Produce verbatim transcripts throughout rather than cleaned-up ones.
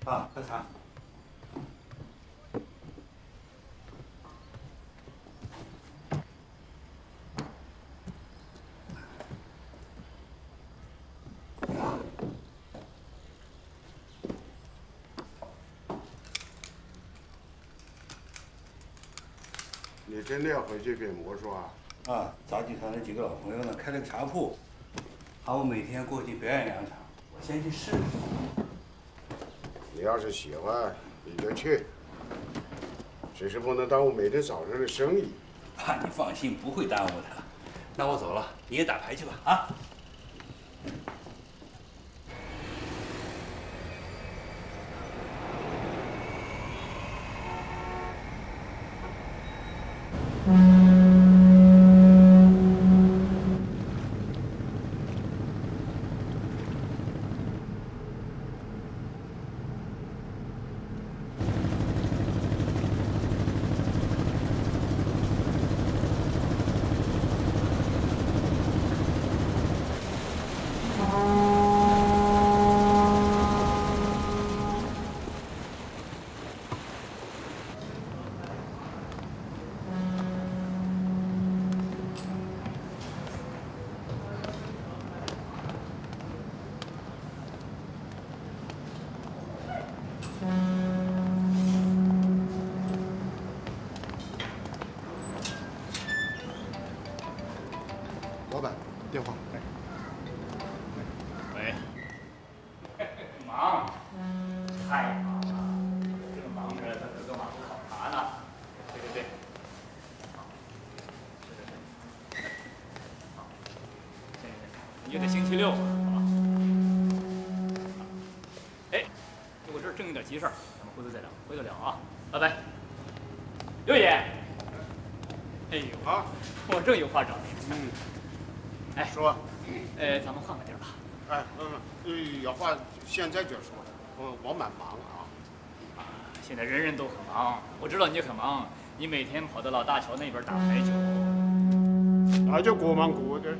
啊，喝茶。 你真的要回去变魔术啊？ 啊，杂技团的几个老朋友呢，开了个茶铺，喊我每天过去表演两场，我先去试试。 你要是喜欢，你就去，只是不能耽误每天早上的生意。 啊，你放心，不会耽误的。那我走了，你也打牌去吧，啊。 老板，电话。 喂。忙，太忙了，正忙着他德格玛湖考察呢。对对对。好，是是是。好，行行行，约在星期六啊。哎，我这儿正有点急事儿，咱们回头再聊，回头聊啊，拜拜。六爷。哎呦啊，我正有话找你。 嗯。 哎， 说， 呃，咱们换个地儿吧。 哎，嗯，呃，有话现在就说，我我蛮忙啊。 啊，现在人人都很忙，我知道你也很忙，你每天跑到老大桥那边打牌去。 那就过忙过的。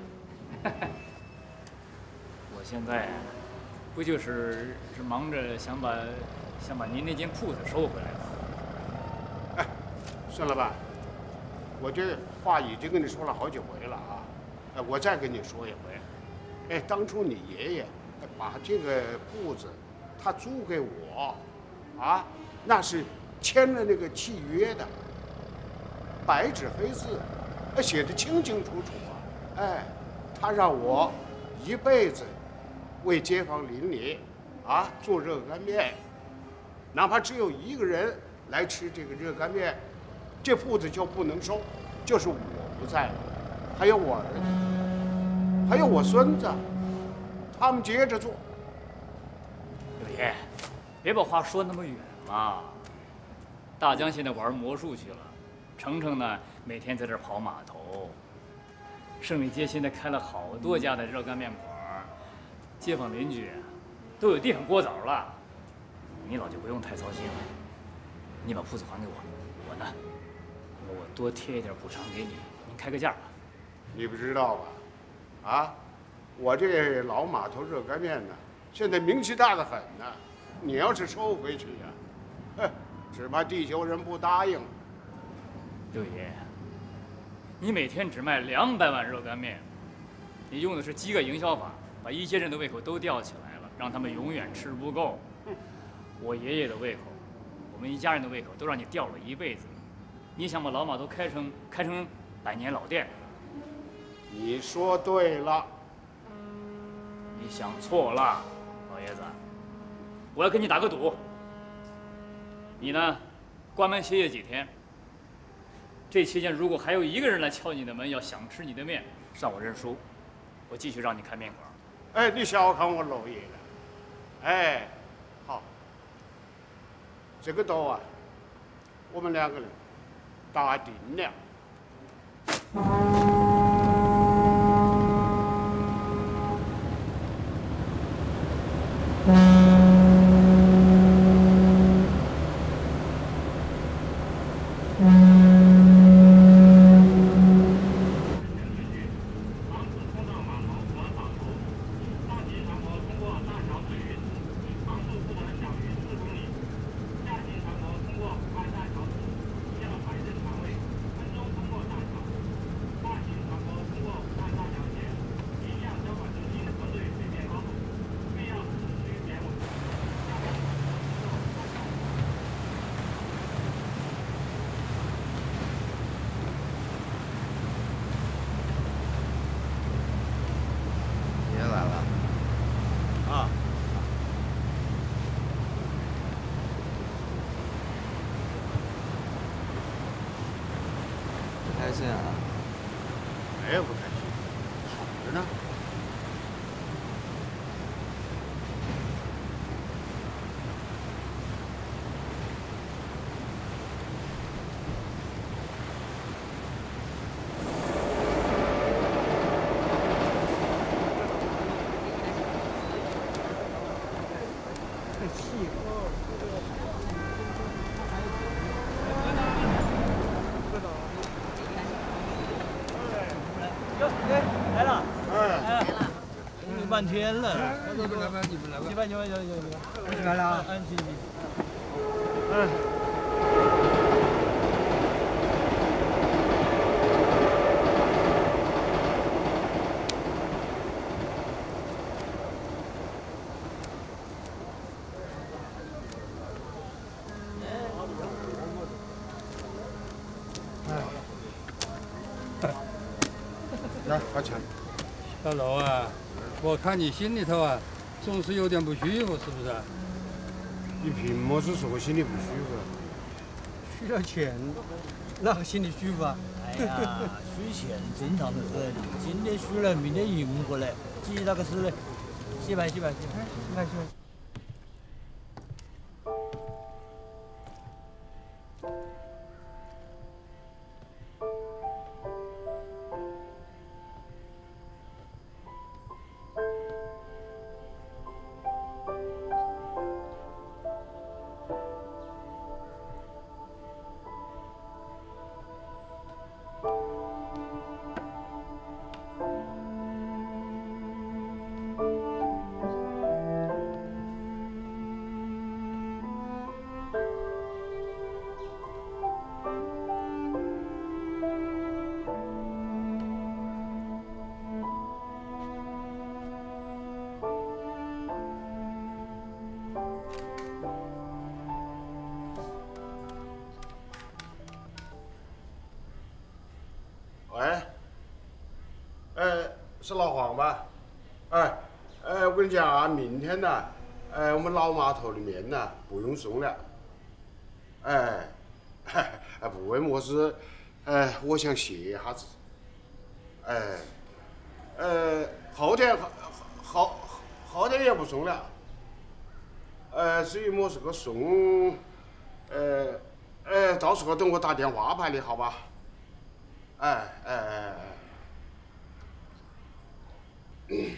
我现在不就是是忙着想把想把您那间铺子收回来吗？ 哎，孙老板，我这话已经跟你说了好几回了啊。哎，我再跟你说一回，哎，当初你爷爷把这个铺子他租给我，啊，那是签了那个契约的，白纸黑字，写的清清楚楚啊。哎，他让我一辈子为街坊邻里啊做热干面，哪怕只有一个人来吃这个热干面，这铺子就不能收，就是我不在了。还有我儿子，还有我孙子，他们接着做。 六爷，别把话说那么远嘛。大江现在玩魔术去了，程程呢每天在这儿跑码头。胜利街现在开了好多家的热干面馆，街坊邻居都有地上锅枣了。你老就不用太操心了，你把铺子还给我，我呢，我多贴一点补偿给你，您开个价吧。 你不知道吧？啊，我这老码头热干面呢，现在名气大得很呢。你要是收回去呀，哼，只怕地球人不答应。 六爷，你每天只卖两百碗热干面，你用的是饥饿营销法，把一街人的胃口都吊起来了，让他们永远吃不够。我爷爷的胃口，我们一家人的胃口都让你吊了一辈子。你想把老码头开成开成百年老店？ 你说对了， 你想错了，老爷子。我要跟你打个赌，你呢，关门歇业几天。这期间如果还有一个人来敲你的门，要想吃你的面，算我认输，我继续让你开面馆。 哎，你小看我老爷了。哎，好，这个赌啊，我们两个人打定了。 航速不能小于四公里。 开心啊？ 没有不开心，好着呢。 来了， 哎， 来了，等你半天了。 你们来吧，你们来吧。 你们，你们，你们，你们。 你来了啊？ 安心。 嗯。来，把钱。 小楼啊，我看你心里头啊，总是有点不舒服，是不是？ 你凭么子说我心里不舒服？ 输了钱，哪个心里舒服啊？ 哎呀，输钱正常的很，今天输了，明天赢回来，急那个事嘞。洗牌，洗牌，洗牌，洗牌，洗牌。 喂，呃，是老黄吧？哎，呃，我跟你讲啊，明天呢，呃，我们老码头的面呢不用送了。哎，哎，不为么事，哎，我想歇一下子。哎，呃，后天后后后天也不送了。呃，至于么时候送，呃，呃，到时候等我打电话派你好吧？哎哎哎哎。嗯。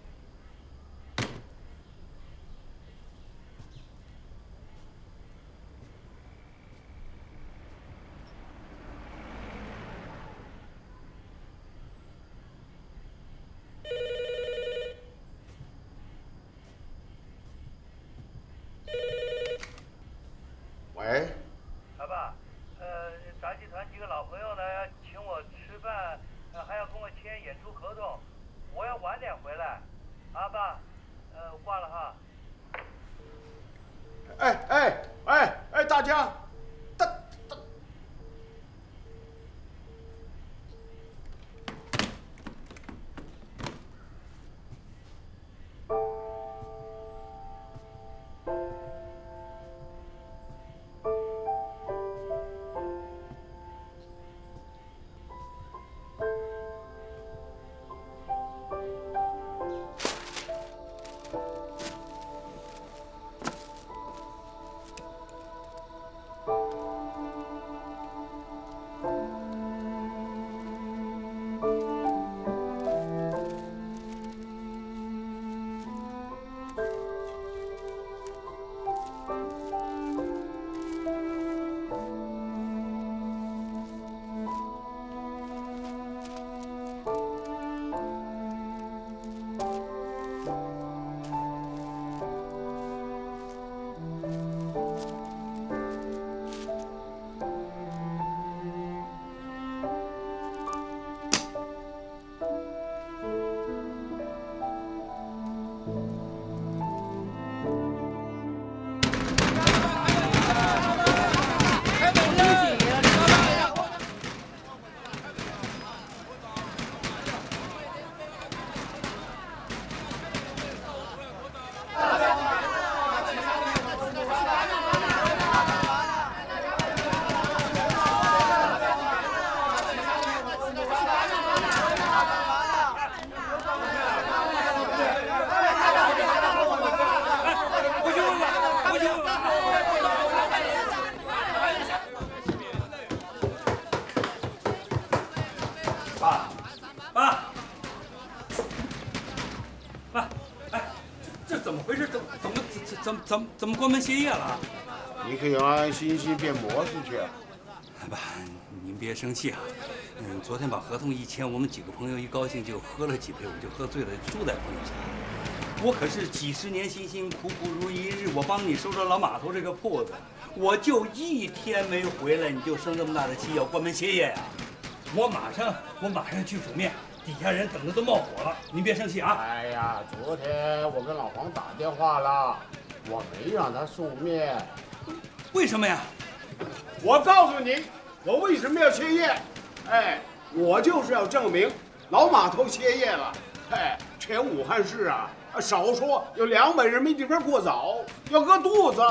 喂。 老爸，呃，杂技团几个老朋友呢，要请我吃饭，呃，还要跟我签演出合同，我要晚点回来。啊，爸，呃，我挂了哈。 哎哎哎哎，大江，大大。 怎么怎么怎么关门歇业了？ 你可以安安心心变魔术去。 爸，您别生气啊。嗯，昨天把合同一签，我们几个朋友一高兴就喝了几杯，我就喝醉了，住在朋友家。我可是几十年辛辛苦苦如一日，我帮你收拾老码头这个铺子，我就一天没回来，你就生这么大的气要关门歇业呀？我马上我马上去煮面，底下人等的都冒火了，您别生气啊。 哎呀，昨天我跟老黄打电话了，我没让他送面。 为什么呀？ 我告诉你，我为什么要歇业？哎，我就是要证明老码头歇业了。哎，全武汉市啊，少说有两百人没地方过早，要饿肚子。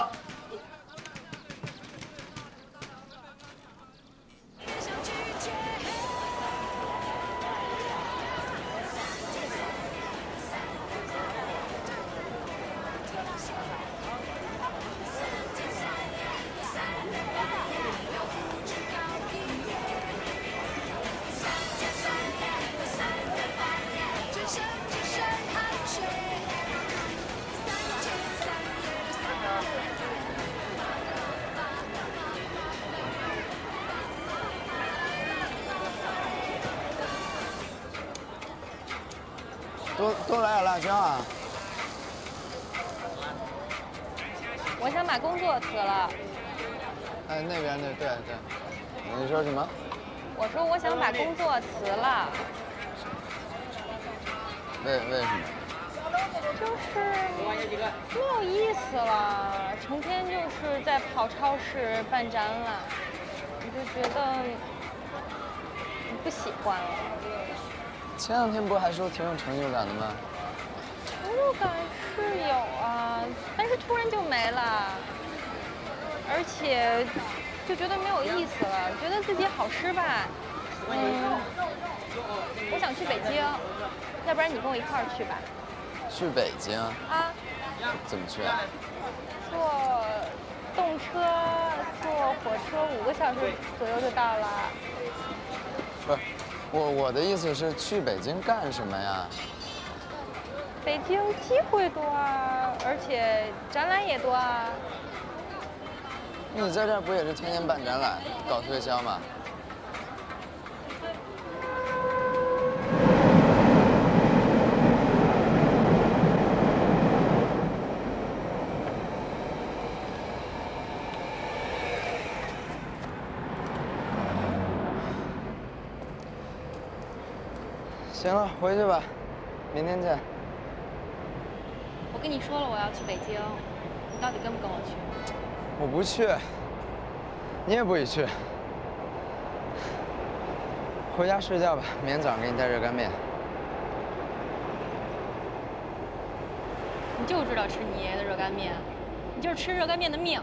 多多来点辣椒啊！ 我想把工作辞了。 哎，那边那对对，你说什么？ 我说我想把工作辞了。 为为什么？ 就是没有意思了，成天就是在跑超市办展览，我就觉得不喜欢了。 前两天不还说挺有成就感的吗？ 成就感是有啊，但是突然就没了，而且就觉得没有意思了，觉得自己好失败。嗯，我想去北京，要不然你跟我一块儿去吧。 去北京啊？ 怎么去啊？ 坐动车，坐火车五个小时左右就到了。 不是。我我的意思是去北京干什么呀？ 北京机会多啊，而且展览也多啊。 你在这儿不也是天天办展览、搞推销吗？行了，回去吧，明天见。 我跟你说了，我要去北京，你到底跟不跟我去？ 我不去，你也不许去。回家睡觉吧，明天早上给你带热干面。 你就知道吃你爷爷的热干面，你就是吃热干面的命。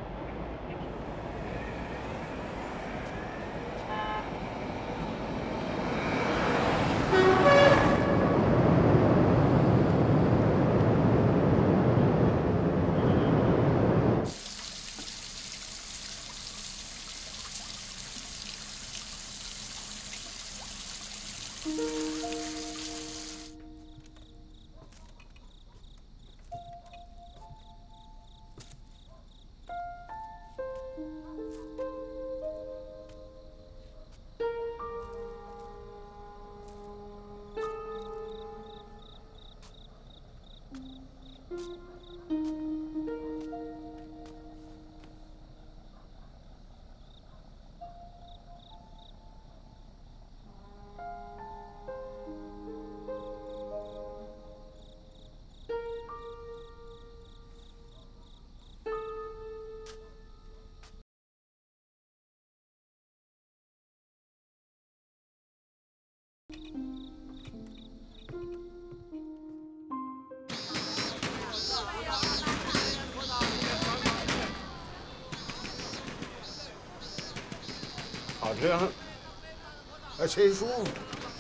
好听，还真舒服。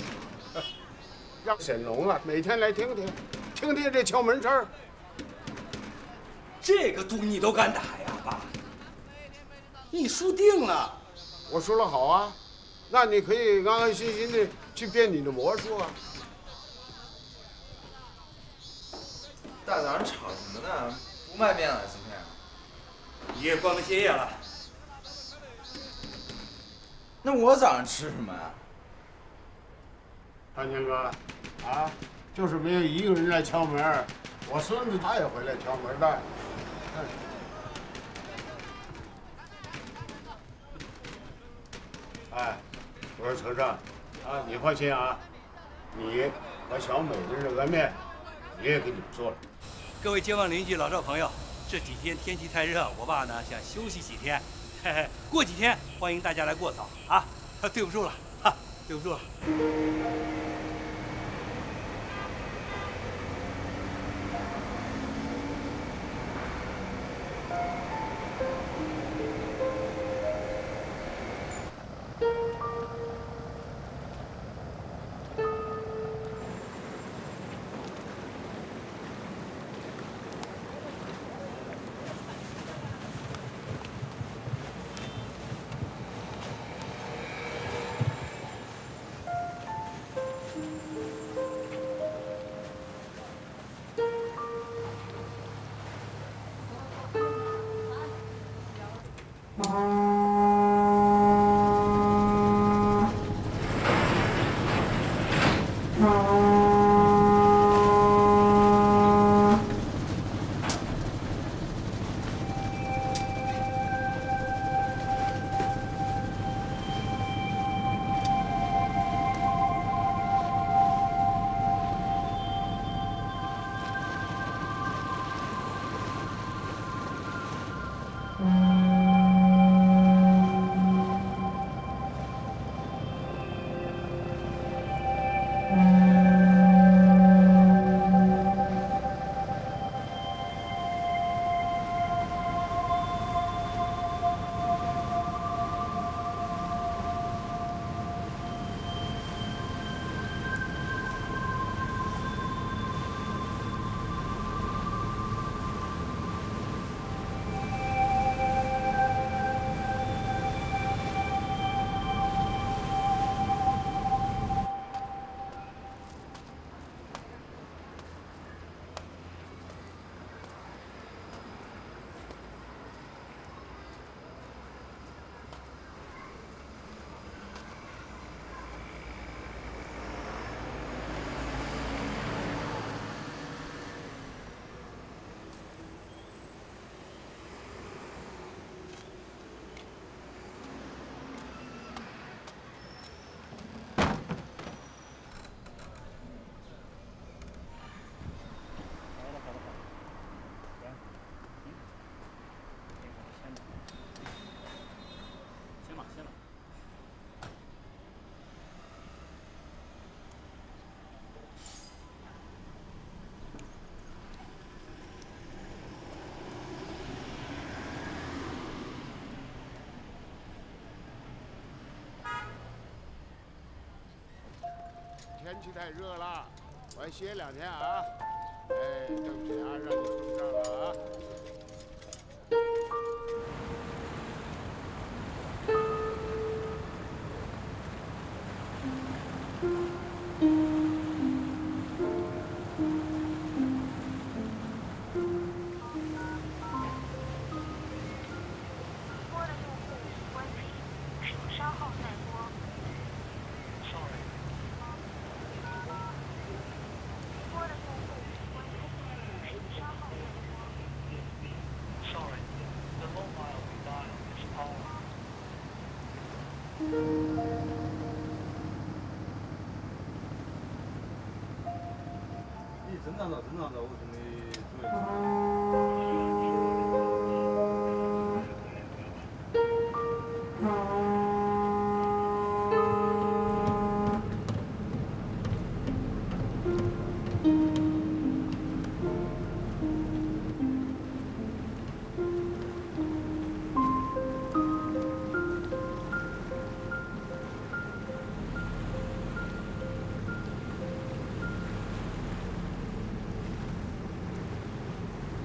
让沈龙啊，每天来听听，听听这敲门声。 这个赌你都敢打呀，爸？你输定了。 我说了好啊，那你可以安安心心的去变你的魔术啊。 大早上吵什么呢？ 不卖面了，今天。 爷爷关门歇业了。 那我早上吃什么呀？ 长江哥，啊，就是没有一个人来敲门，我孙子他也回来敲门的。嗯 哎，我说程程，啊，你放心啊，你和小美的热干面，爷爷给你们做了。 各位街坊邻居、老少朋友，这几天天气太热，我爸呢想休息几天，嘿嘿，过几天欢迎大家来过早啊！对不住了，哈，对不住了。 天气太热了，我要歇两天啊。哎，对不起啊，让你受伤了啊。 你正常的，正常的，我准备做一个。 哎，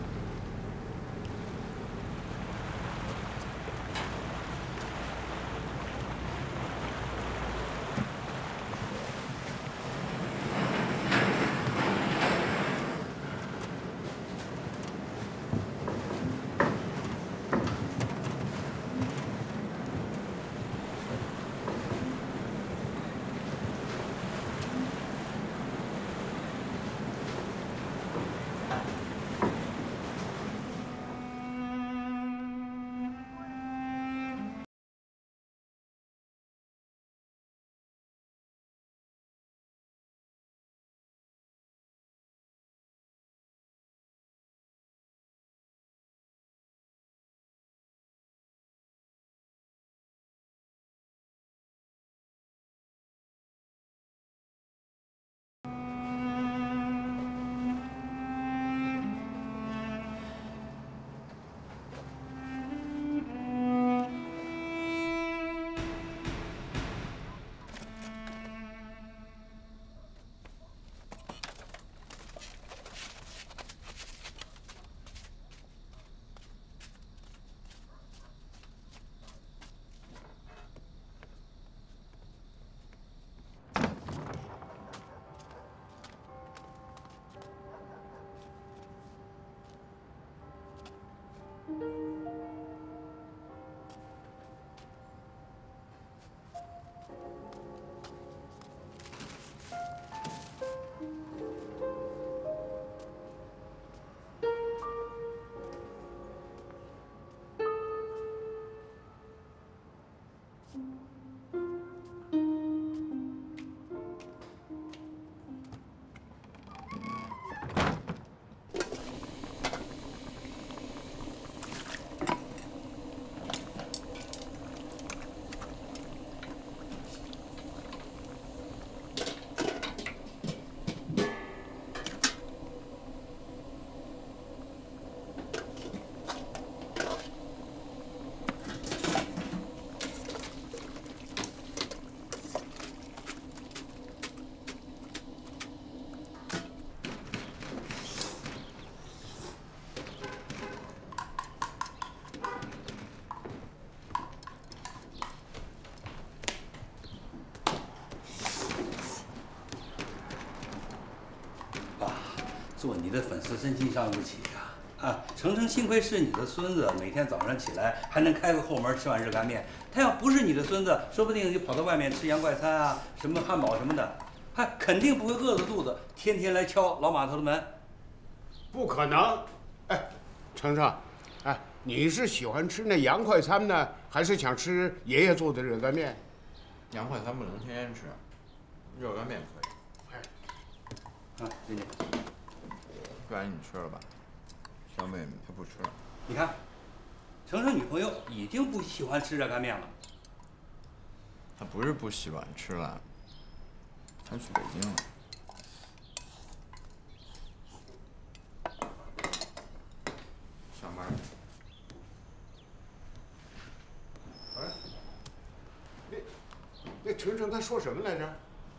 做你的粉丝真心伤不起呀！啊，程程幸亏是你的孙子，每天早上起来还能开个后门吃碗热干面。他要不是你的孙子，说不定就跑到外面吃洋快餐啊，什么汉堡什么的，还肯定不会饿着肚子，天天来敲老码头的门。 不可能！哎，程程，哎，你是喜欢吃那洋快餐呢，还是想吃爷爷做的热干面？ 洋快餐不能天天吃，热干面可以。 哎，啊，姐姐。 不然你吃了吧，小美她不吃了。 你看，程程女朋友已经不喜欢吃热干面了。 她不是不喜欢吃了，她去北京了。上班。 哎，那那程程他说什么来着？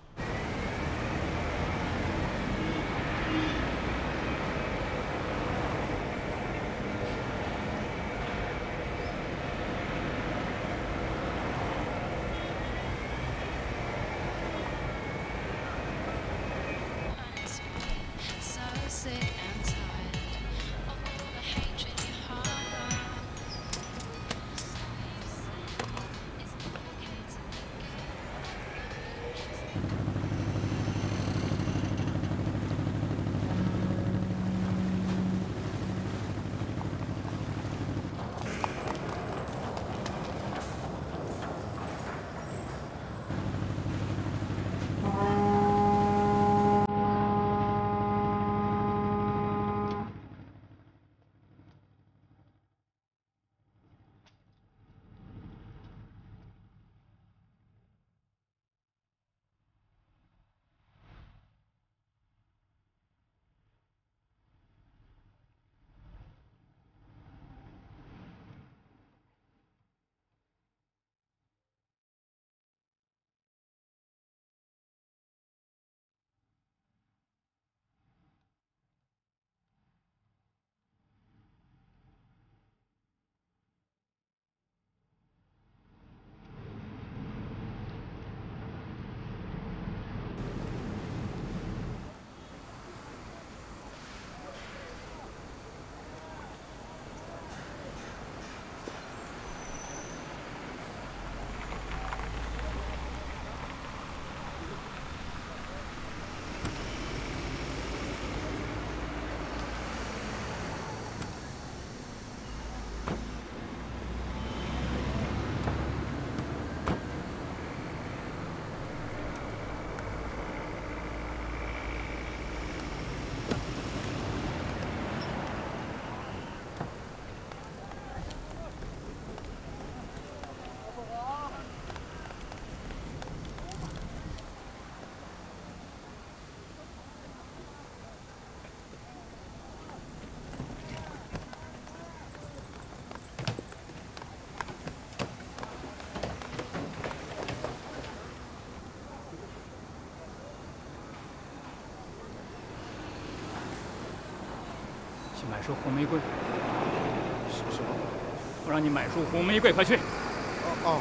去买束红玫瑰。 什什么？ 我让你买束红玫瑰，快去！ 哦哦。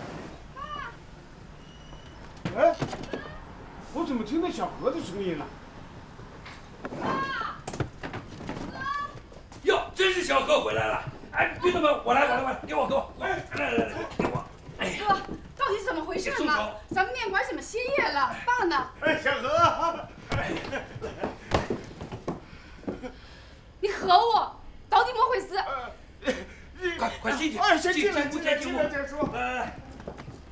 哎，我怎么听到小何的声音了？ 哟，真是小何回来了！哎，兄弟们，我来，我来，我来，给我，给我！哎，来来来，给我！哎， 哥，到底怎么回事嘛？咱们面馆怎么歇业了？爸呢？ 哎，小何。 你和我到底么回事？ 快快进去！ 哎，先进来， 进进来，进来再说。 来来来，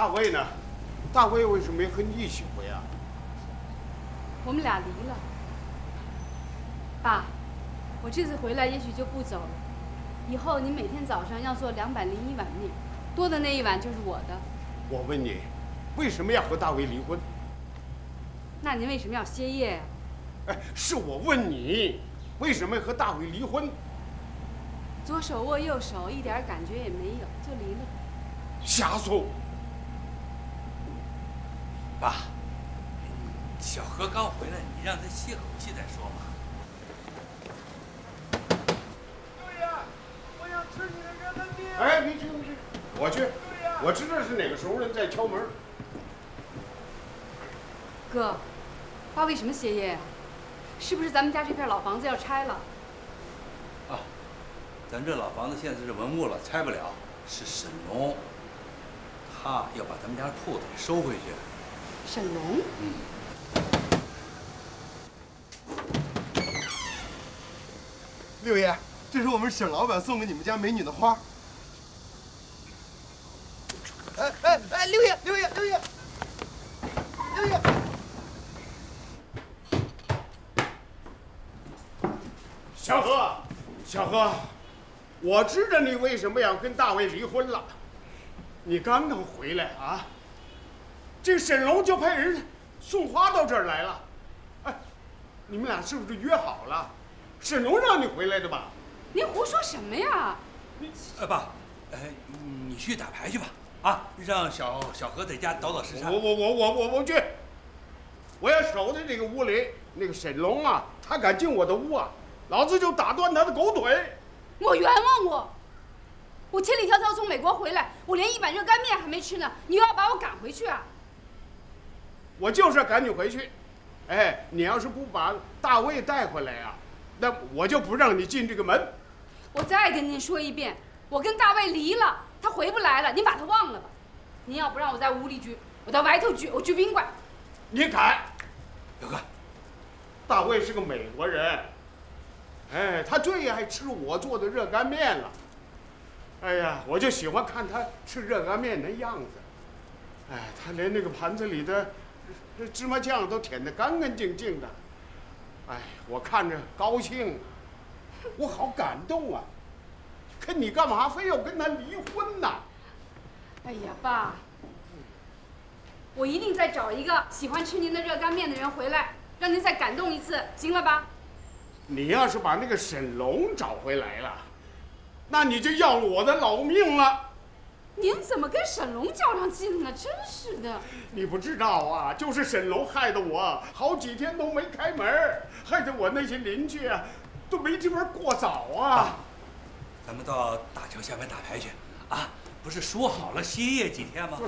大卫呢？大卫为什么要和你一起回啊？ 我们俩离了。爸，我这次回来也许就不走了。以后你每天早上要做两百零一碗面，多的那一碗就是我的。 我问你，为什么要和大卫离婚？ 那您为什么要歇业呀？ 哎，是我问你，为什么要和大卫离婚？ 左手握右手，一点感觉也没有，就离了。 瞎说！ 爸，小何刚回来，你让他歇口气再说吧。 六爷，我想吃你的热干面。 哎，别去，别去，我去，我知道是哪个熟人在敲门。 哥，爸为什么歇业呀？是不是咱们家这片老房子要拆了？ 啊，咱这老房子现在是文物了，拆不了。是沈龙，他要把咱们家铺子给收回去。 沈龙？ 嗯。 六爷，这是我们沈老板送给你们家美女的花。哎哎哎，六爷，六爷，六爷，六爷。 小何，小何，我知道你为什么要跟大卫离婚了。你刚刚回来啊，这个沈龙就派人送花到这儿来了。哎，你们俩是不是约好了？沈龙让你回来的吧？ 您胡说什么呀？ 你，呃，爸，呃，你去打牌去吧。啊，让小小何在家倒倒时差。 我我我我我不去，我要守在这个屋里。那个沈龙啊，他敢进我的屋啊！老子就打断他的狗腿！ 我冤枉我！我千里迢迢从美国回来，我连一碗热干面还没吃呢，你又要把我赶回去啊？ 我就是要赶你回去。哎，你要是不把大卫带回来啊，那我就不让你进这个门。 我再跟您说一遍，我跟大卫离了，他回不来了，您把他忘了吧。您要不让我在屋里举，我到外头举，我举宾馆。 你敢？ 表哥， 大卫是个美国人。哎，他最爱吃我做的热干面了。哎呀，我就喜欢看他吃热干面的样子。哎，他连那个盘子里的这芝麻酱都舔得干干净净的。哎，我看着高兴，我好感动啊。可你干嘛非要跟他离婚呢？ 哎呀，爸，我一定再找一个喜欢吃您的热干面的人回来，让您再感动一次，行了吧？ 你要是把那个沈龙找回来了，那你就要了我的老命了。 您怎么跟沈龙较上劲了？真是的！ 你不知道啊，就是沈龙害得我好几天都没开门，害得我那些邻居啊都没地方过早啊。 咱们到大桥下面打牌去啊！不是说好了歇业几天吗？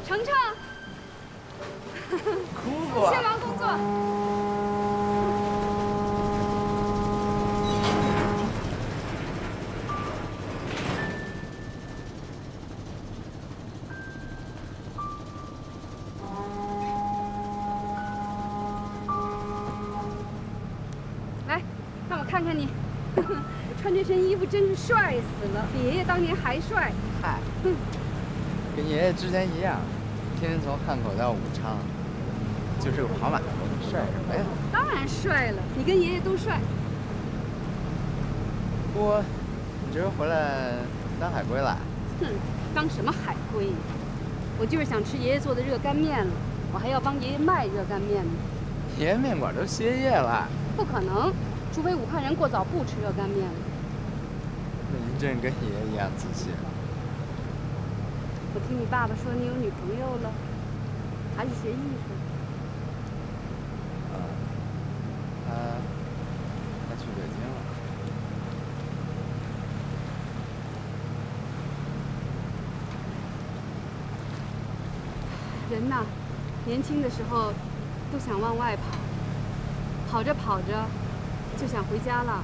程程， 姑姑， 先忙工作。 看看你，穿这身衣服真是帅死了，比爷爷当年还帅。 嗨，跟爷爷之前一样，天天从汉口到武昌，就是个跑马头，帅什么呀？ 当然帅了，你跟爷爷都帅。 我，你这回回来当海归了？ 哼，当什么海归？我就是想吃爷爷做的热干面了，我还要帮爷爷卖热干面呢。 爷爷面馆都歇业了。 不可能。 除非武汉人过早不吃热干面了。 那您真跟爷爷一样自信。 我听你爸爸说你有女朋友了，还是学艺术？ 啊，他他去北京了。 人呐，年轻的时候都想往外跑，跑着跑着。 就想回家了。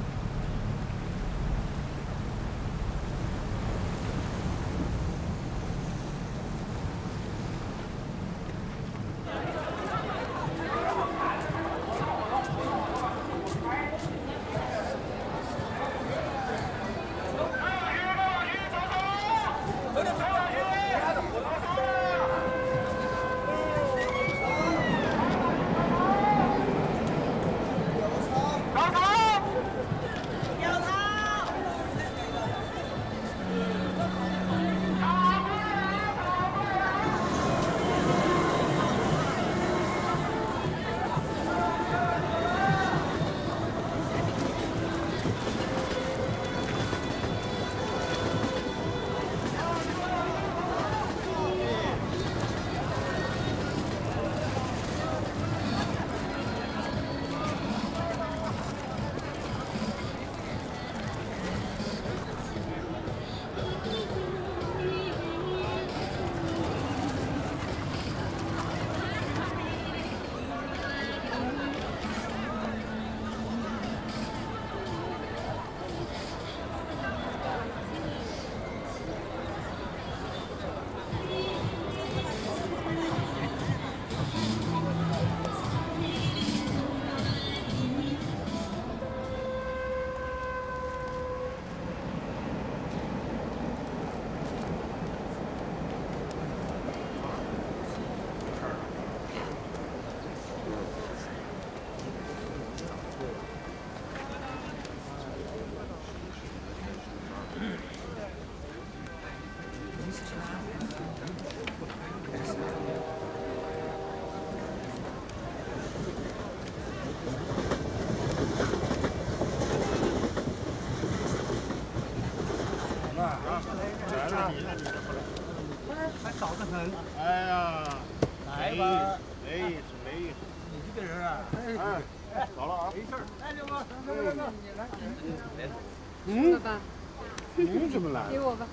还少得很。 哎呀， 来吧， 没意思，没意思。 你这个人啊， 哎，哎，走了啊， 没事儿。哎，刘哥，走走走，你来。 嗯，爸爸， 你怎么来了？ 给我吧。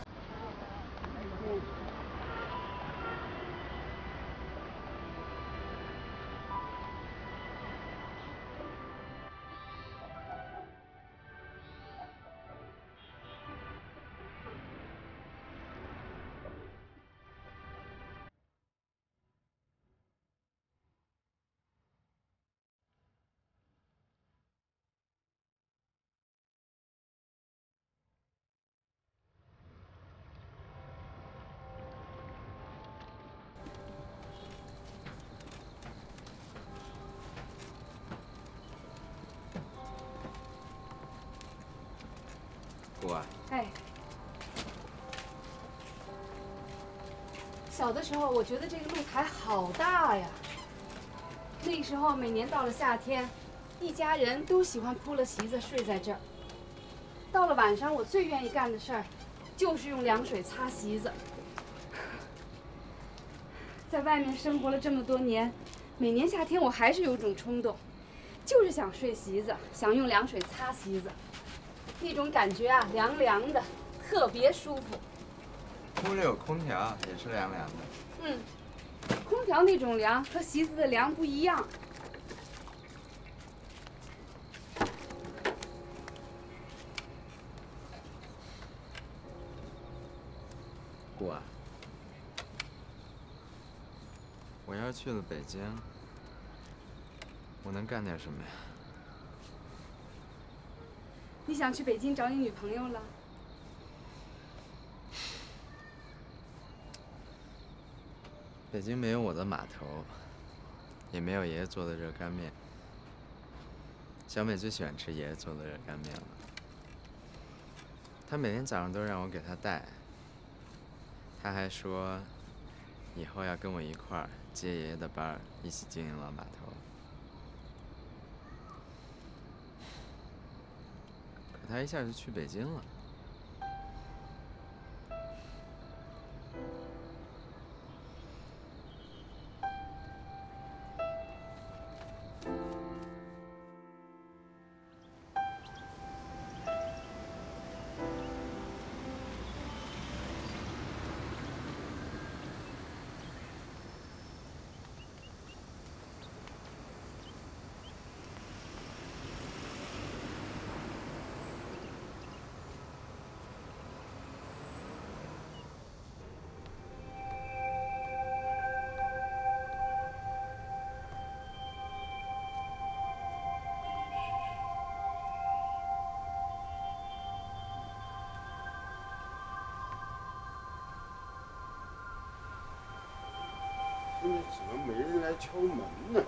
姑啊， 哎，小的时候我觉得这个露台好大呀。那个时候每年到了夏天，一家人都喜欢铺了席子睡在这儿。到了晚上，我最愿意干的事儿就是用凉水擦席子。在外面生活了这么多年，每年夏天我还是有种冲动，就是想睡席子，想用凉水擦席子。那种感觉啊，凉凉的，特别舒服。 屋里有空调，也是凉凉的。 嗯， 空调那种凉和席子的凉不一样。 姑啊，我要去了北京，我能干点什么呀？ 你想去北京找你女朋友了？ 北京没有我的码头，也没有爷爷做的热干面。小美最喜欢吃爷爷做的热干面了，她每天早上都让我给她带。她还说，以后要跟我一块儿接爷爷的班儿，一起经营老码头。可她一下就去北京了。 怎么没人来敲门呢？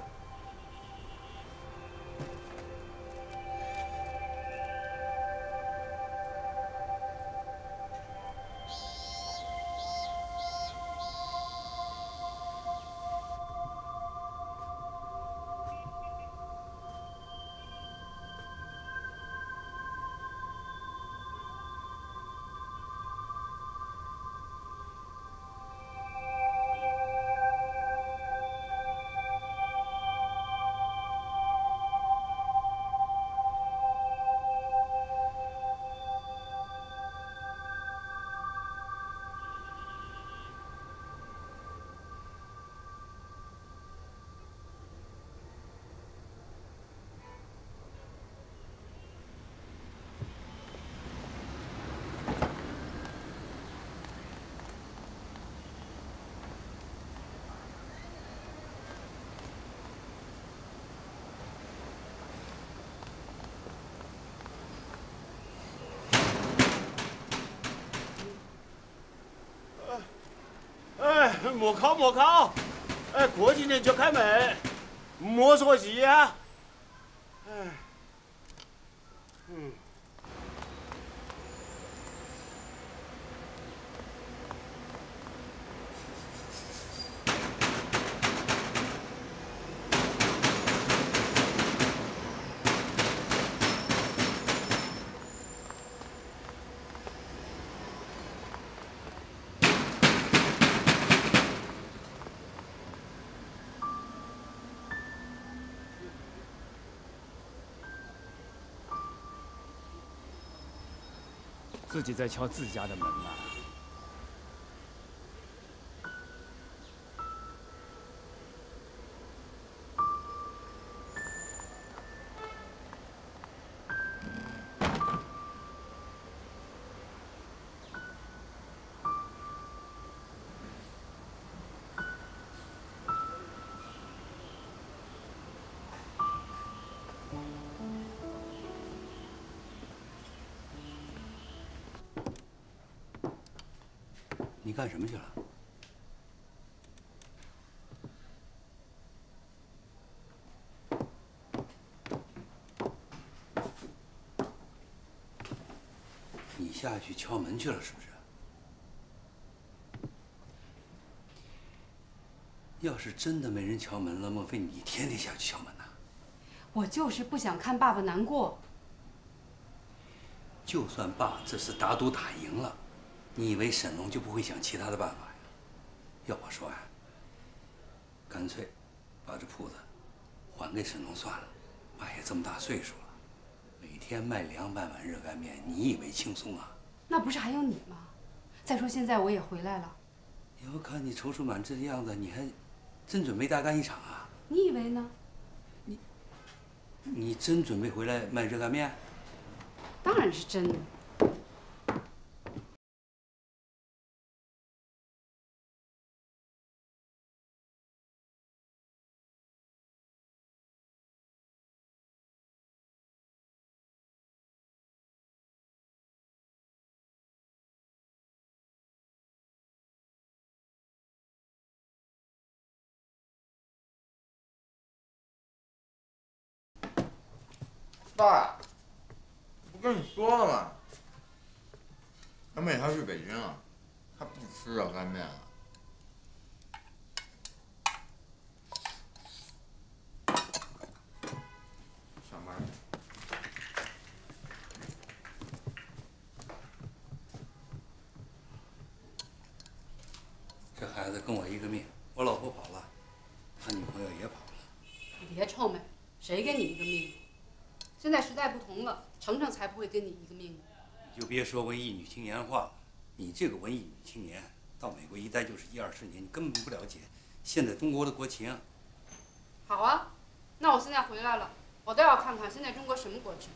哎，莫考莫考，哎，过几年就开门，莫着急呀。哎，嗯。 自己在敲自家的门呢。 你干什么去了？你下去敲门去了是不是？要是真的没人敲门了，莫非你天天下去敲门呐？ 我就是不想看爸爸难过。 就算爸这次打赌打赢了。 你以为沈龙就不会想其他的办法呀？要我说呀，干脆把这铺子还给沈龙算了。爸也这么大岁数了，每天卖两百碗热干面，你以为轻松啊？ 那不是还有你吗？再说现在我也回来了。 要看你踌躇满志的样子，你还真准备大干一场啊？ 你以为呢？ 你你真准备回来卖热干面？ 当然是真的。 爸，不跟你说了吗？小美她去北京了，她不吃热干面了。上班去。 这孩子跟我一个命，我老婆跑了，他女朋友也跑了。 你别臭美，谁跟你一个命？现在时代不同了，程程才不会跟你一个命呢。 你就别说文艺女青年话了，你这个文艺女青年到美国一待就是一二十年，你根本不了解现在中国的国情。 好啊，那我现在回来了，我倒要看看现在中国什么国情。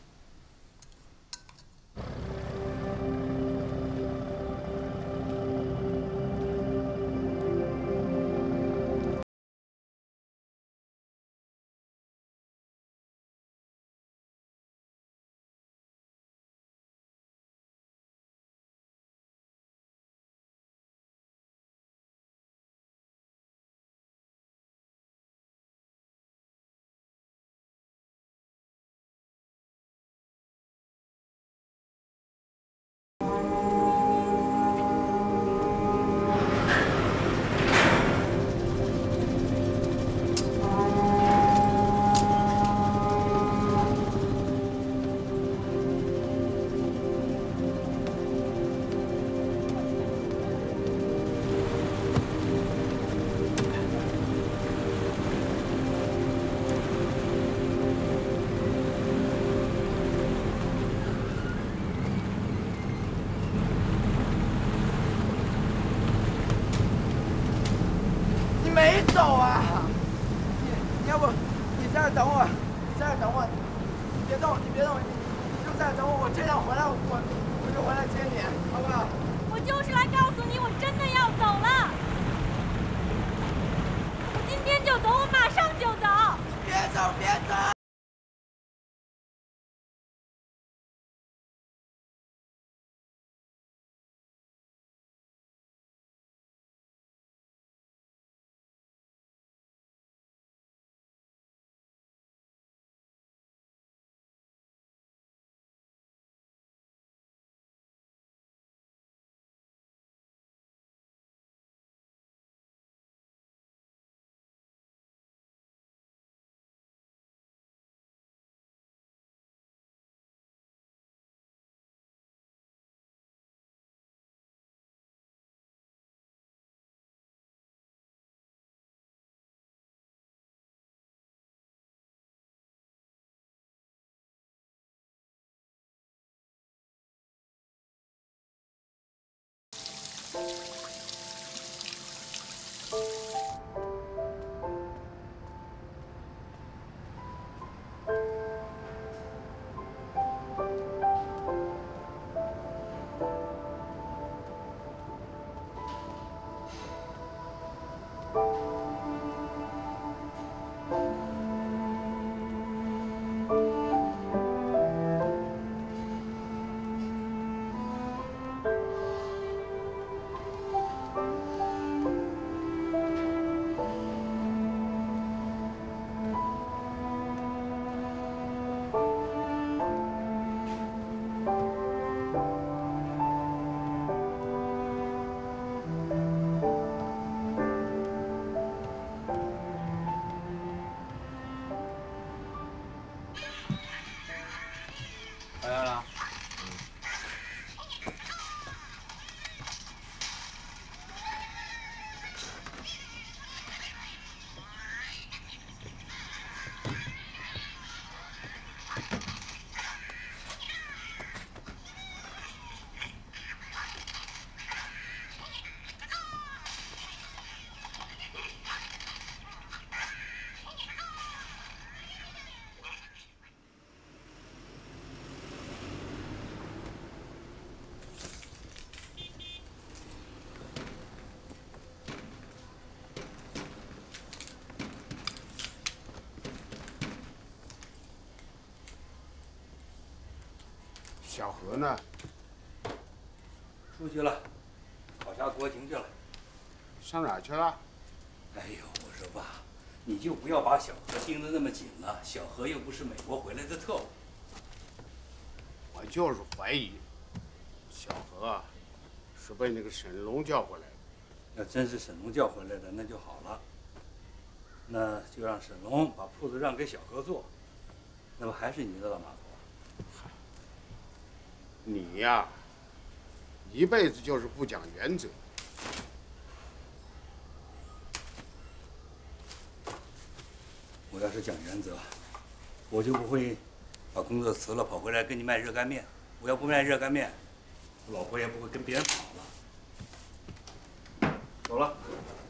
没走啊！你你要不你在这等我，你在这等我，你别动，你别动，你就在这等我，我真要回来，我我就回来接你，好不好？ 我就是来告诉你，我真的要走了。我今天就走，我马上就走。 别走，别走！ 小何呢？ 出去了，考察国情去了。 上哪儿去了？ 哎呦，我说爸，你就不要把小何盯得那么紧了。小何又不是美国回来的特务。 我就是怀疑，小何啊，是被那个沈龙叫回来的。 要真是沈龙叫回来的，那就好了。那就让沈龙把铺子让给小何做，那么还是你的老码头啊。 你呀，一辈子就是不讲原则。 我要是讲原则，我就不会把工作辞了跑回来跟你卖热干面。我要不卖热干面，我老婆也不会跟别人跑了。走了。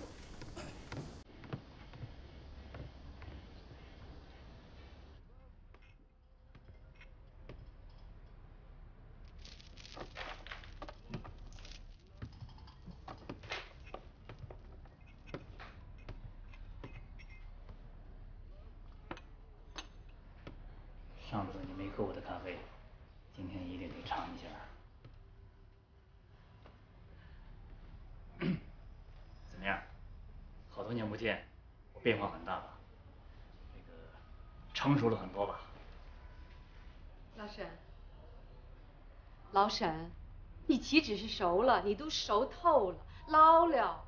上次你没喝我的咖啡，今天一定得尝一下。怎么样？好多年不见，我变化很大吧？这个成熟了很多吧？ 老沈，老沈，你岂止是熟了，你都熟透了，老了。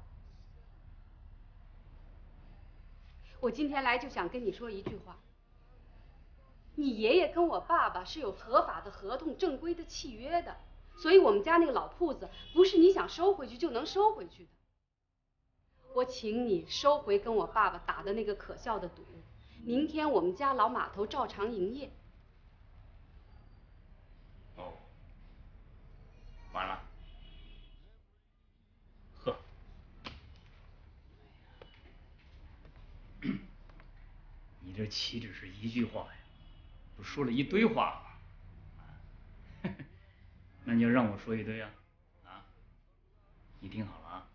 我今天来就想跟你说一句话。你爷爷跟我爸爸是有合法的合同、正规的契约的，所以我们家那个老铺子不是你想收回去就能收回去的。我请你收回跟我爸爸打的那个可笑的赌，明天我们家老码头照常营业。 哦，完了。呵，你这岂止是一句话呀？不说了一堆话吗？那你要让我说一堆啊？啊，你听好了啊，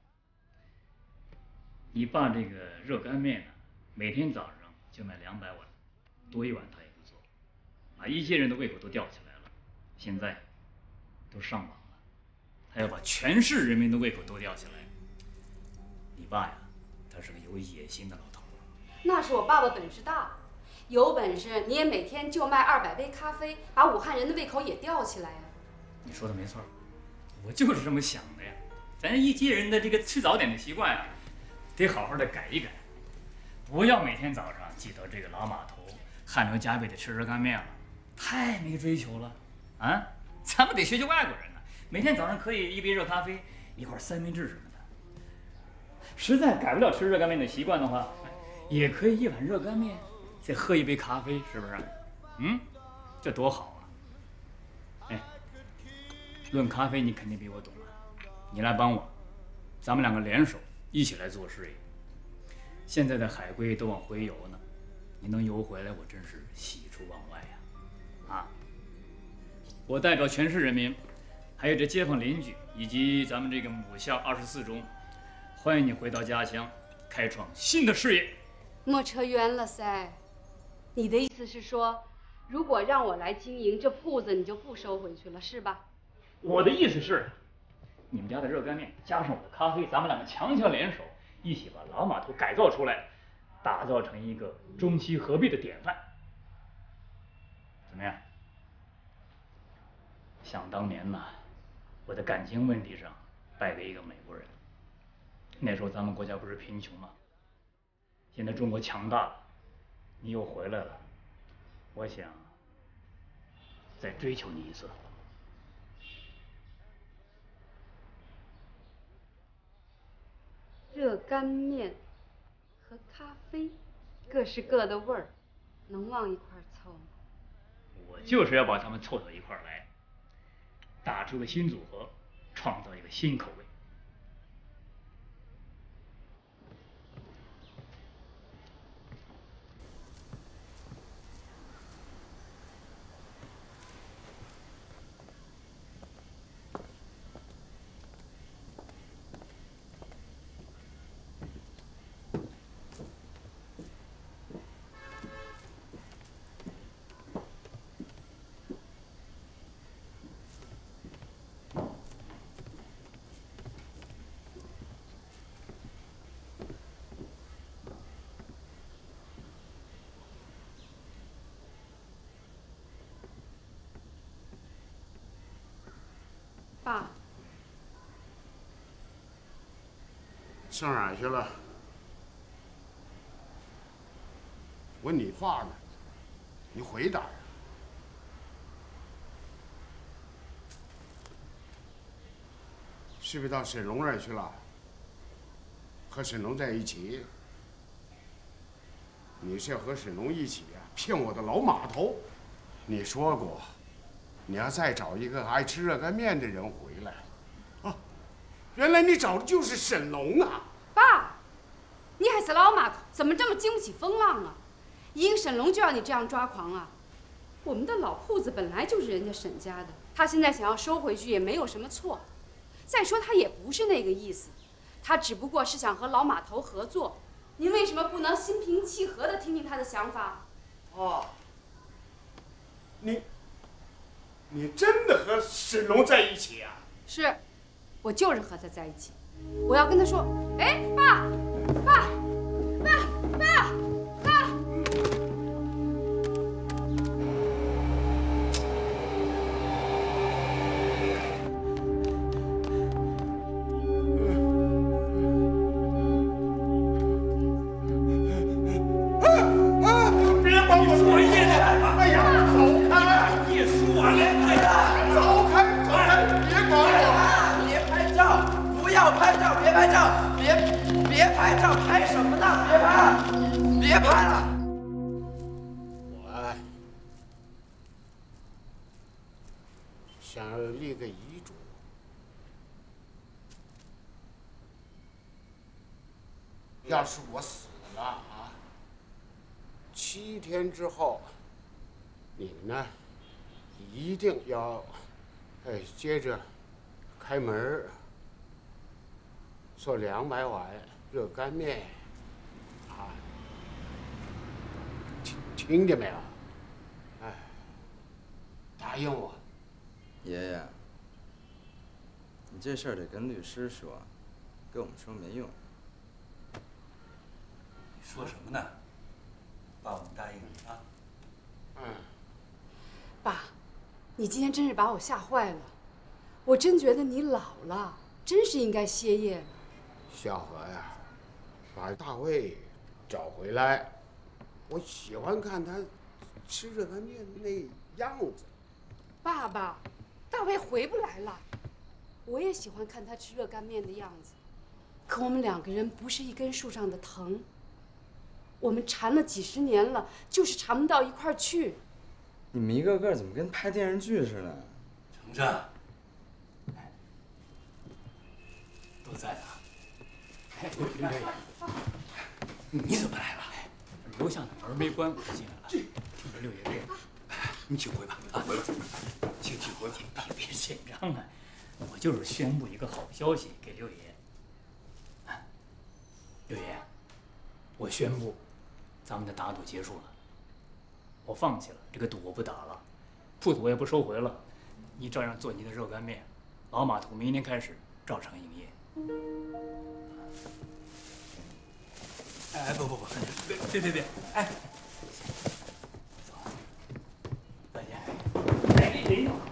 你爸这个热干面呢，每天早上就卖两百碗，多一碗他也不做，把一些人的胃口都吊起来了。现在都上网了，他要把全市人民的胃口都吊起来。你爸呀，他是个有野心的老头。 那是我爸爸本事大。有本事你也每天就卖二百杯咖啡，把武汉人的胃口也吊起来呀！ 你说的没错，我就是这么想的呀。咱一街人的这个吃早点的习惯啊，得好好的改一改，不要每天早上记得这个老码头汗流浃背的吃热干面了，太没追求了啊！咱们得学学外国人呢，每天早上可以一杯热咖啡，一块三明治什么的。实在改不了吃热干面的习惯的话，也可以一碗热干面。再喝一杯咖啡，是不是？嗯，这多好啊！哎，论咖啡你肯定比我懂啊，你来帮我，咱们两个联手一起来做事业。现在的海龟都往回游呢，你能游回来，我真是喜出望外呀！啊，我代表全市人民，还有这街坊邻居以及咱们这个母校二十四中，欢迎你回到家乡，开创新的事业。 莫扯远了噻。你的意思是说，如果让我来经营这铺子，你就不收回去了，是吧？ 我的意思是，你们家的热干面加上我的咖啡，咱们两个强强联手，一起把老码头改造出来，打造成一个中西合璧的典范。怎么样？想当年呐，我在感情问题上败给一个美国人，那时候咱们国家不是贫穷吗？现在中国强大了。你又回来了，我想再追求你一次。 热干面和咖啡各是各的味儿，能往一块儿凑吗？ 我就是要把它们凑到一块儿来，打出个新组合，创造一个新口味。 爸， 上哪儿去了？问你话呢，你回答呀！是不是到沈龙那儿去了？和沈龙在一起？你是要和沈龙一起呀、啊，骗我的老码头？你说过，你要再找一个爱吃热干面的人回来。啊，原来你找的就是沈龙啊！ 爸，你还是老码头，怎么这么经不起风浪啊？一个沈龙就要你这样抓狂啊！我们的老铺子本来就是人家沈家的，他现在想要收回去也没有什么错。再说他也不是那个意思，他只不过是想和老码头合作。您为什么不能心平气和地听听他的想法？ 哦，你，你真的和沈龙在一起啊？ 是，我就是和他在一起。我要跟他说，哎，爸，爸，爸，爸，爸。 拍照，别别拍照，拍什么呢？别拍，别拍了。 我想要立个遗嘱，要是我死了啊，七天之后，你们呢一定要哎接着开门。做两百碗热干面，啊，听听见没有？哎，答应我。 爷爷，你这事儿得跟律师说，跟我们说没用。 你说什么呢？爸，我们答应你啊。 嗯。 爸，你今天真是把我吓坏了，我真觉得你老了，真是应该歇业了。 小何呀，把大卫找回来，我喜欢看他吃热干面那样子。 爸爸，大卫回不来了，我也喜欢看他吃热干面的样子。可我们两个人不是一根树上的藤，我们缠了几十年了，就是缠不到一块儿去。 你们一个个怎么跟拍电视剧似的？ 程正， 都在呢。 刘刘爷，你怎么来了？ 楼下的门没关，我就进来了。听着六爷这个， 你请回吧，啊，回吧，请请回吧。 你别紧张啊，我就是宣布一个好消息给六爷。六爷，我宣布，咱们的打赌结束了，我放弃了这个赌，我不打了，铺子我也不收回了，你照样做你的热干面，老码头明天开始照常营业。 哎，不不不，别别别别，哎，走，再见。哎，人呢？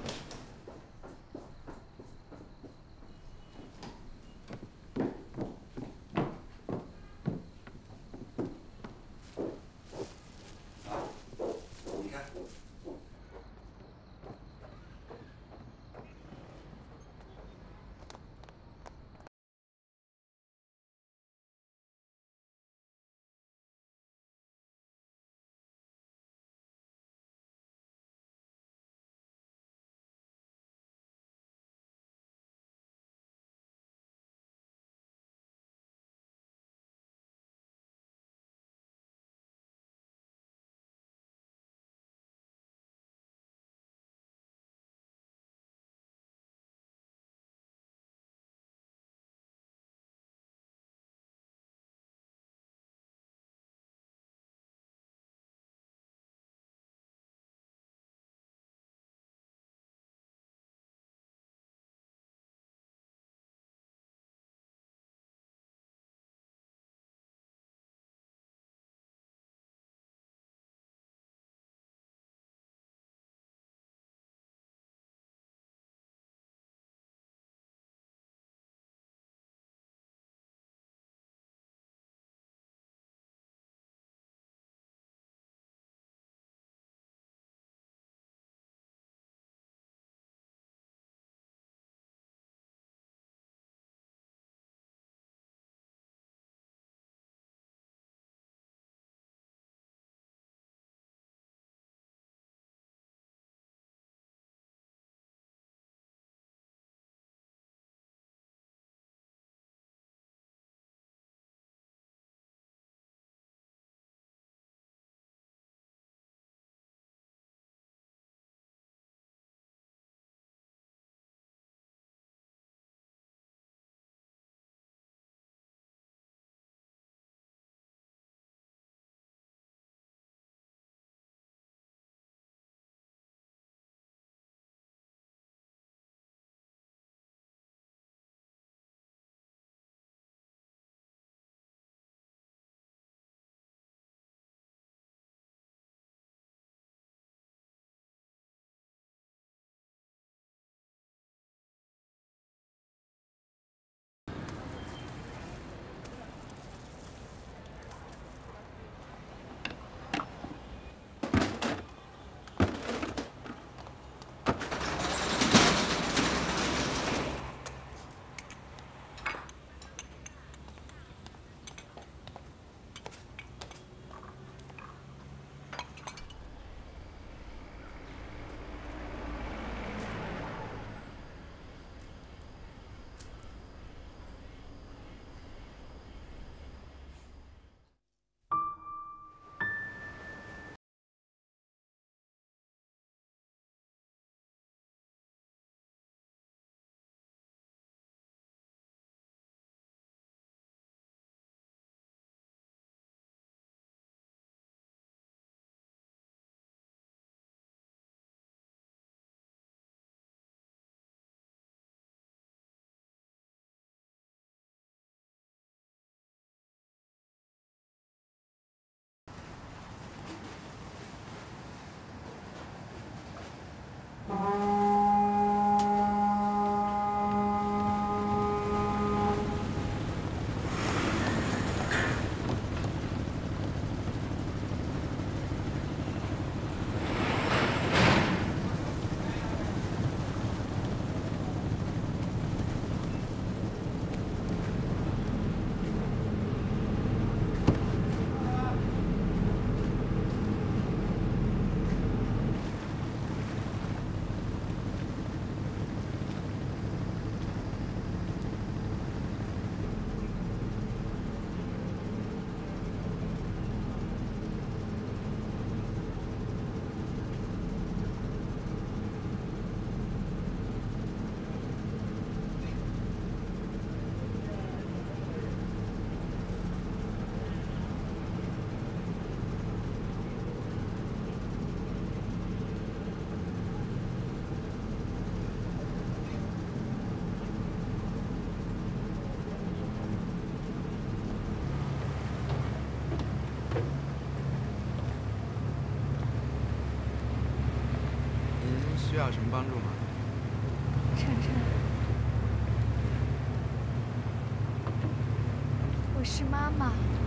什么帮助吗？ 晨晨，我是妈妈。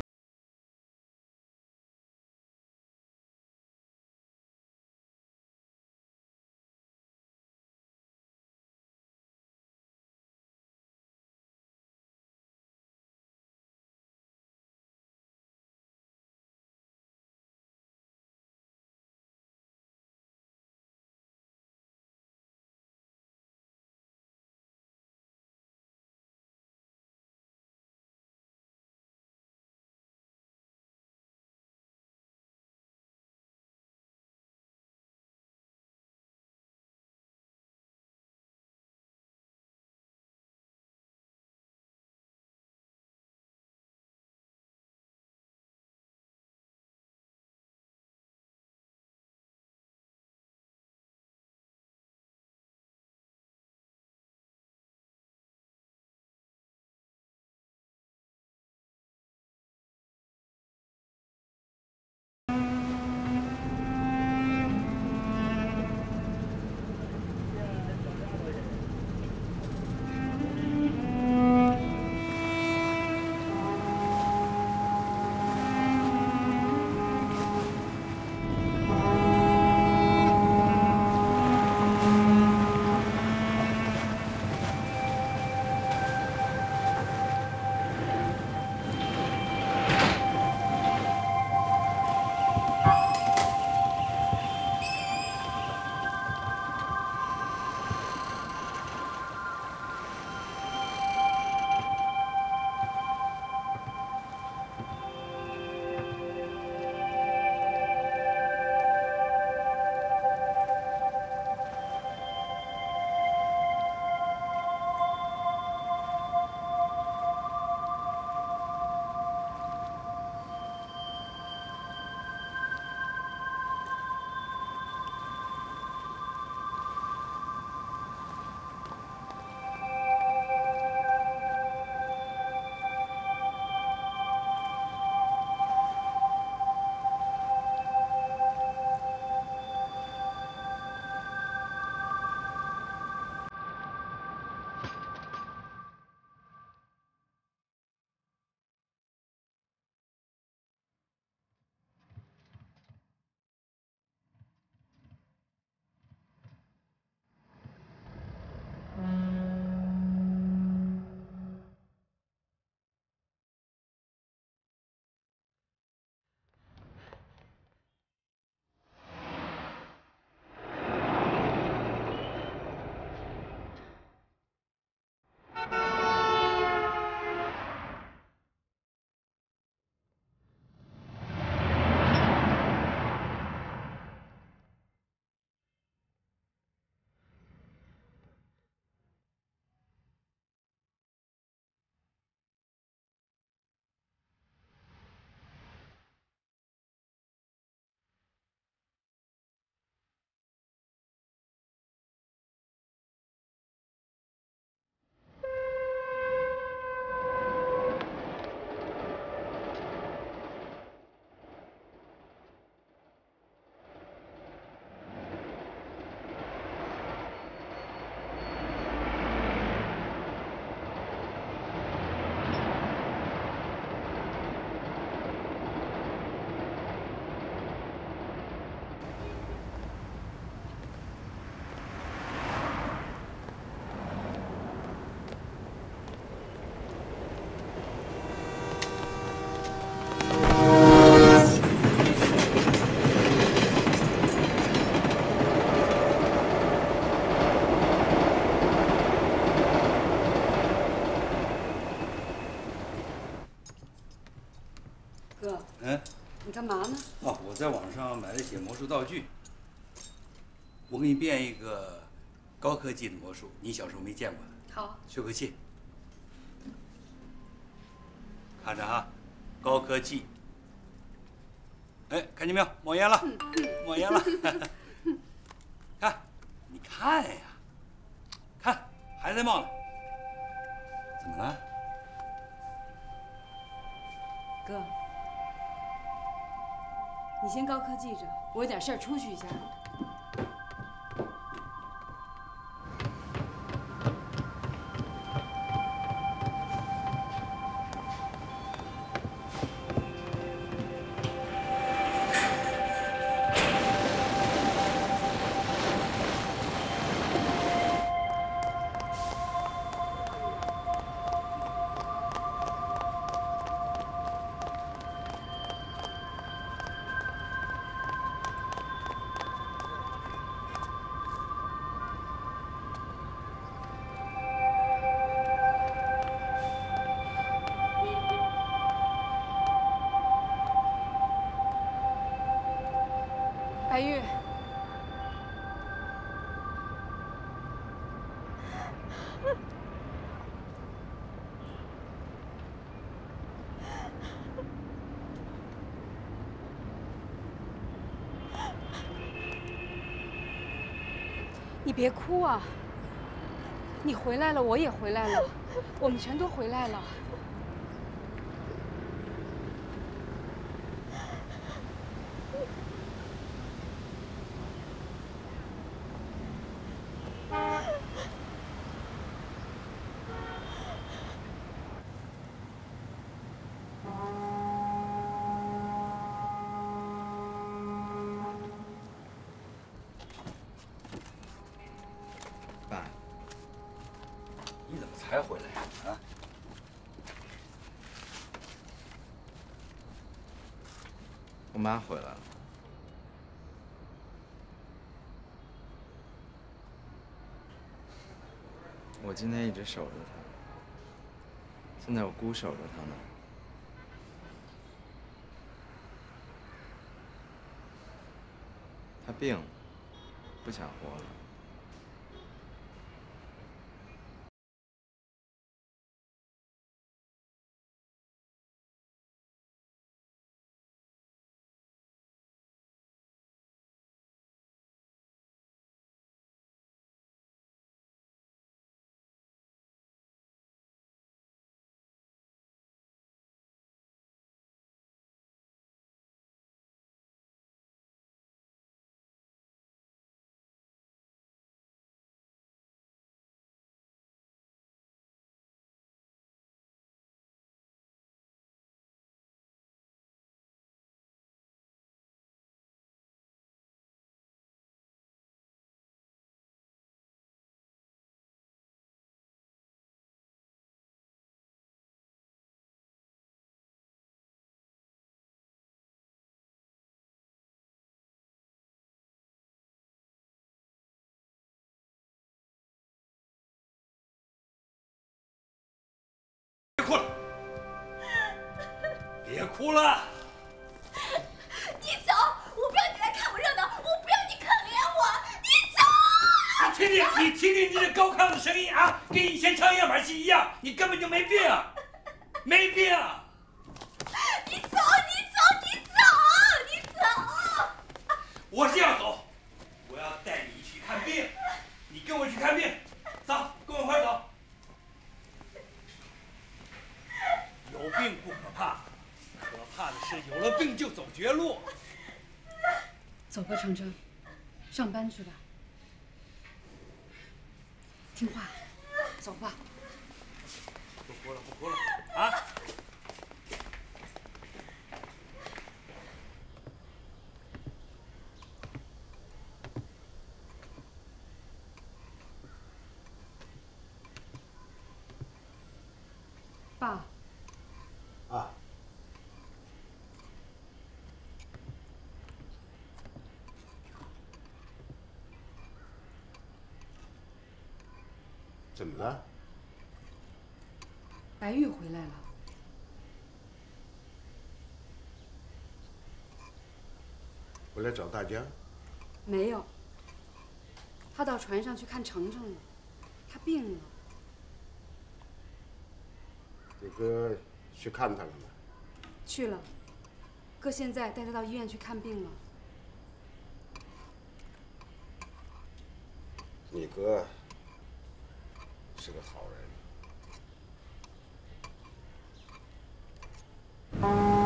干嘛呢？ 哦，我在网上买了些魔术道具，我给你变一个高科技的魔术，你小时候没见过的。 好， 吹口气，看着哈，高科技。哎，看见没有？冒烟了，冒烟了。看，你看呀，看，还在冒呢。怎么了？ 哥。 你先高科技着，我有点事儿出去一下。 你别哭啊！你回来了，我也回来了，我们全都回来了。 爸， 你怎么才回来呀？啊？ 我妈回来了。我今天一直守着她，现在我姑守着她呢。她病了，不想活了。 别哭了，别哭了！ 你走，我不要你来看我热闹，我不要你可怜我，你走！ 你听听，你听听你这高亢的声音啊，跟以前唱样板戏一样，你根本就没病，没病！ 你走，你走，你走，你走！ 我是要走，我要带你去看病，你跟我去看病，走，跟我一块走。有病不可怕，可怕的是有了病就走绝路。 走吧，程程，上班去吧。听话，走吧。 不哭了，不哭了，啊！ 爸。 啊。怎么了？ 白玉回来了。 回来找大家？ 没有。他到船上去看程程了，他病了。 你哥去看他了吗？ 去了。哥现在带他到医院去看病了。 你哥是个好人。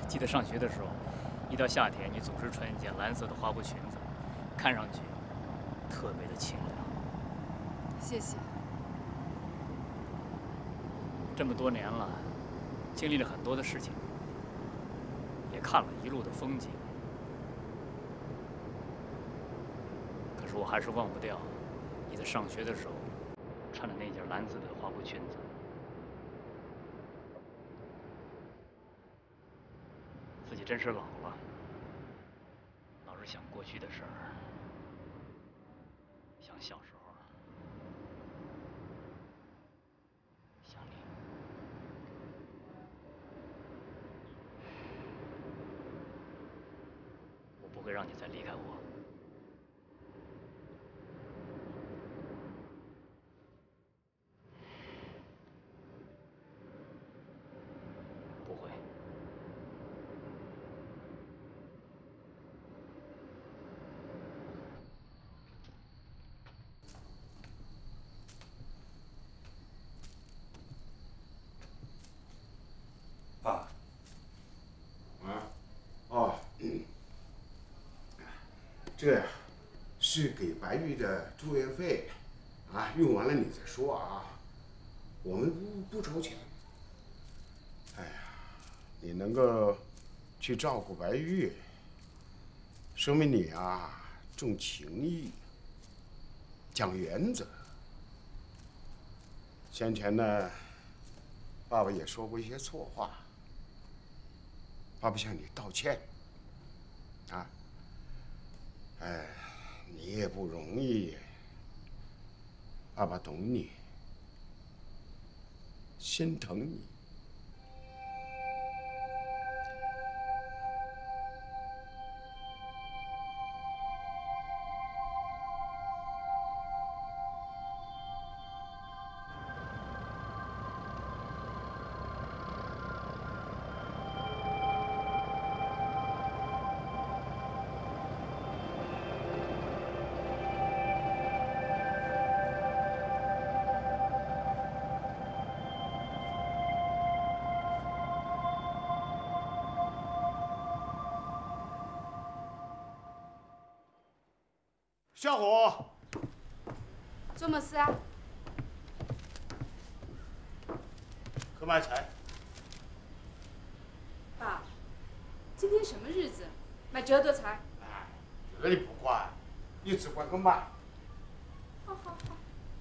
记得上学的时候，一到夏天，你总是穿一件蓝色的花布裙子，看上去特别的清凉。 谢谢。 这么多年了，经历了很多的事情，也看了一路的风景，可是我还是忘不掉你在上学的时候穿的那件蓝色的花布裙子。自己真是老了，老是想过去的事儿，想小时候，想你。我不会让你再离开我。不会。 爸。 啊，哦，嗯，这是给白玉的住院费，啊，用完了你再说啊，我们不不筹钱。哎呀，你能够去照顾白玉，说明你啊重情义，讲原则。先前呢，爸爸也说过一些错话。爸爸向你道歉，啊，哎，你也不容易，爸爸懂你，心疼你。小虎， 做么事啊？ 去买菜。 爸，今天什么日子？买这么多菜？ 哎，这个你不管，你只管去买。 好好好。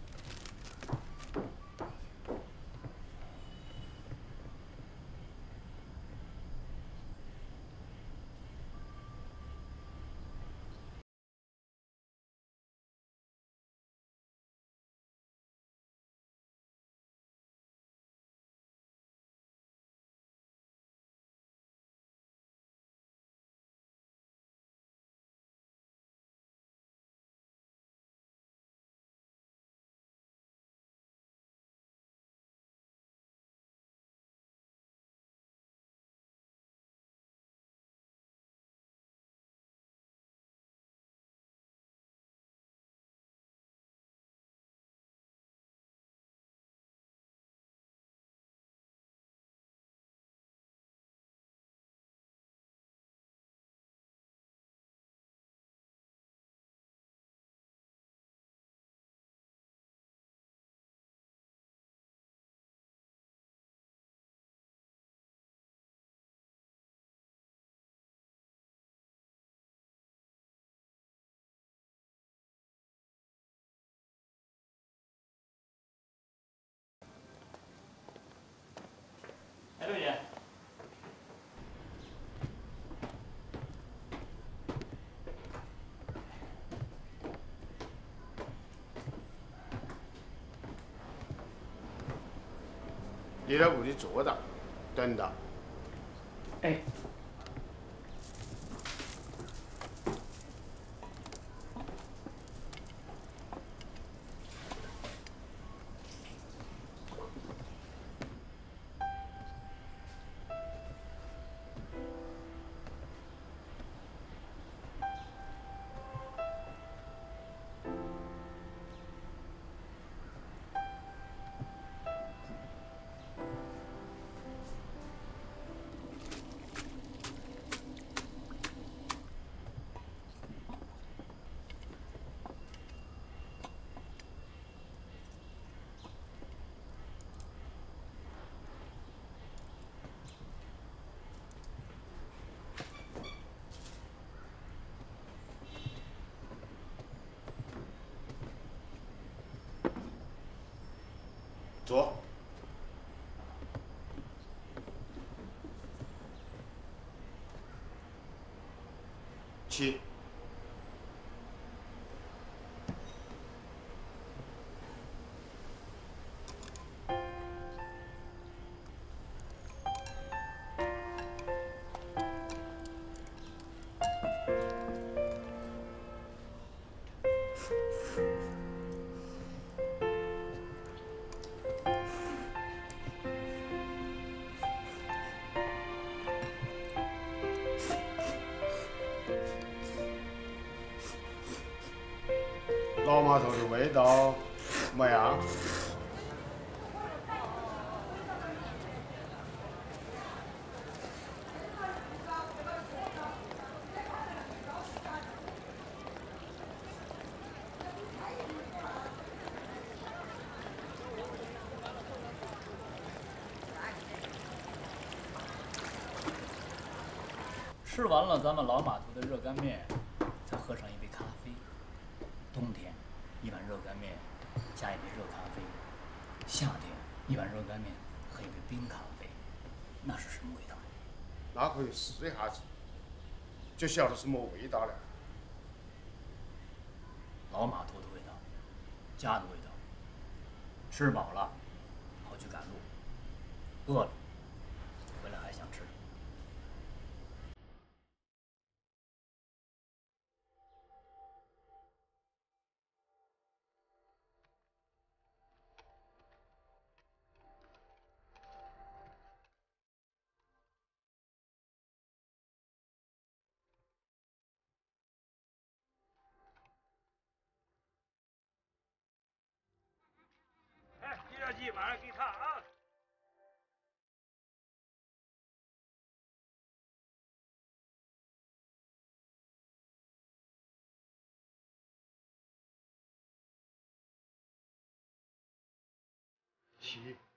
哎，六姐。 你在屋里坐着，等着。 哎。 坐。起。老码头的味道怎么样？ 吃完了咱们老码头的热干面，再喝上一杯咖啡。冬天一碗热干面加一杯热咖啡，夏天一碗热干面和一杯冰咖啡，那是什么味道呀？ 那可以试一下子，就晓得什么味道了。 老码头的味道，家的味道。吃饱了，好去赶路；饿了，回来还想吃。 哎，计量机马上给你看啊！ 起。